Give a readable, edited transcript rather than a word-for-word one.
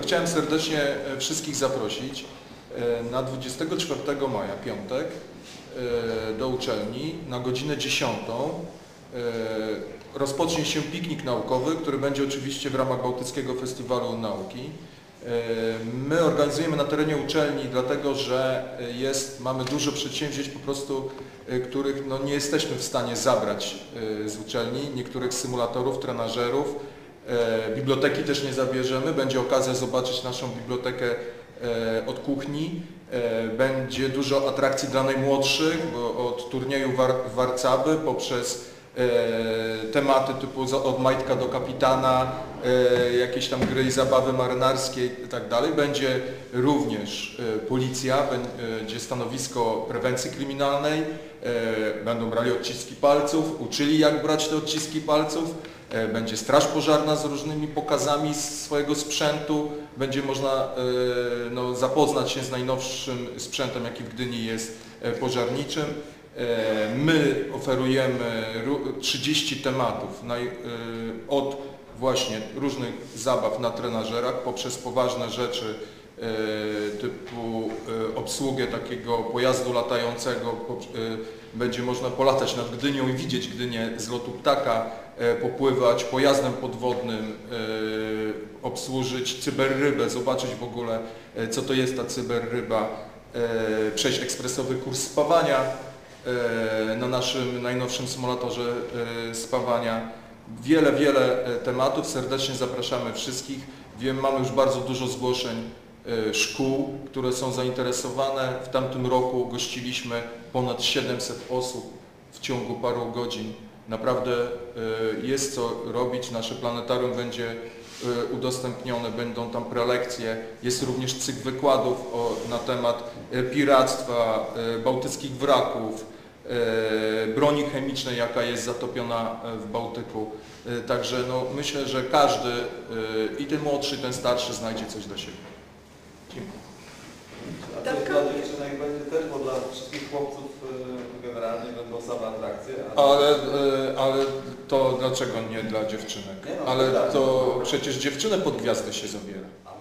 chciałem serdecznie wszystkich zaprosić na 24 maja, piątek, do uczelni na godzinę 10. Rozpocznie się piknik naukowy, który będzie oczywiście w ramach Bałtyckiego Festiwalu Nauki. My organizujemy na terenie uczelni, dlatego że mamy dużo przedsięwzięć po prostu, których nie jesteśmy w stanie zabrać z uczelni, niektórych symulatorów, trenażerów. Biblioteki też nie zabierzemy, będzie okazja zobaczyć naszą bibliotekę od kuchni. Będzie dużo atrakcji dla najmłodszych, bo od turnieju warcaby poprzez tematy typu od majtka do kapitana, jakieś tam gry i zabawy marynarskie i tak dalej. Będzie również policja, będzie stanowisko prewencji kryminalnej, będą brali odciski palców, uczyli jak brać te odciski palców. Będzie straż pożarna z różnymi pokazami swojego sprzętu, będzie można zapoznać się z najnowszym sprzętem, jaki w Gdyni jest pożarniczym. My oferujemy 30 tematów, od właśnie różnych zabaw na trenażerach, poprzez poważne rzeczy typu obsługę takiego pojazdu latającego. Będzie można polatać nad Gdynią i widzieć Gdynię z lotu ptaka, popływać pojazdem podwodnym, obsłużyć cyberrybę, zobaczyć w ogóle co to jest ta cyberryba, przejść ekspresowy kurs spawania na naszym najnowszym symulatorze spawania. Wiele tematów, serdecznie zapraszamy wszystkich. Wiem, mamy już bardzo dużo zgłoszeń szkół, które są zainteresowane. W tamtym roku gościliśmy ponad 700 osób w ciągu paru godzin. Naprawdę jest co robić, nasze planetarium będzie udostępnione, będą tam prelekcje, jest również cykl wykładów na temat piractwa, bałtyckich wraków, broni chemicznej, jaka jest zatopiona w Bałtyku. Także myślę, że każdy, i ten młodszy, i ten starszy, znajdzie coś dla siebie. Dziękuję. A to dla dziewczynek będzie też, bo dla wszystkich chłopców generalnie będą same atrakcje. Ale to dlaczego nie dla dziewczynek? Ale to przecież dziewczynę pod gwiazdę się zabiera.